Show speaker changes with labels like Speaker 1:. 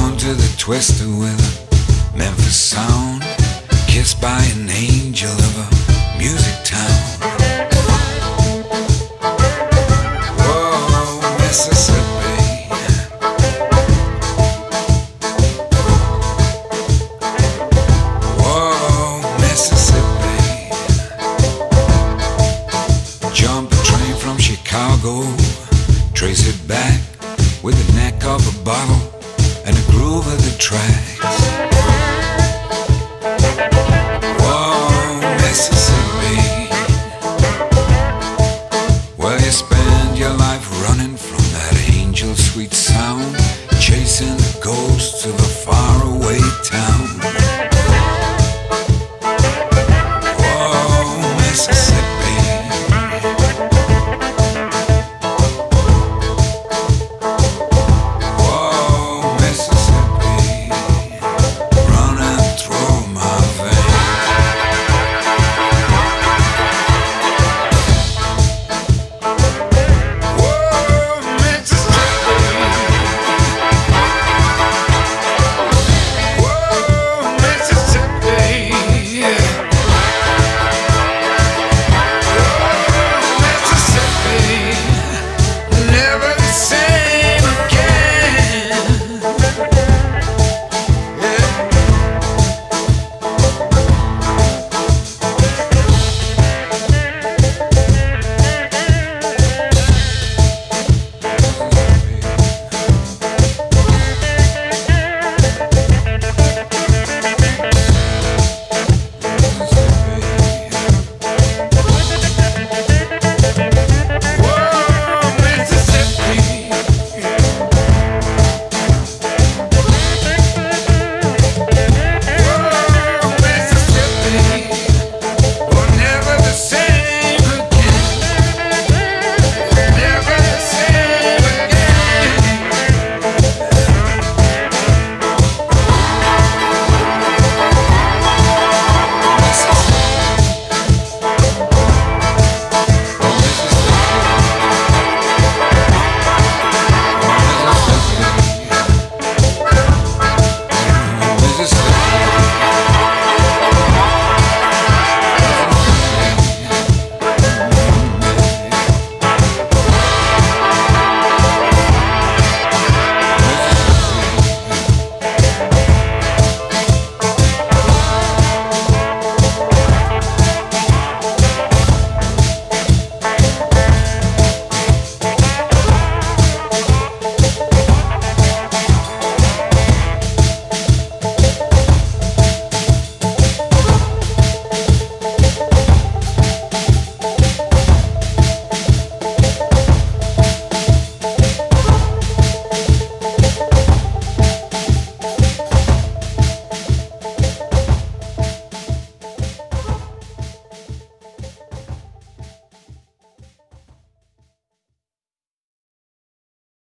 Speaker 1: Born to the twister with a Memphis sound, kissed by an angel of a music town. Whoa, Mississippi. Whoa, Mississippi. Jump a train from Chicago, trace it back with the neck of a bottle and the groove of the tracks. Whoa, Mississippi. Well, you spend your life running from that angel sweet sound, chasing the ghosts of a faraway town.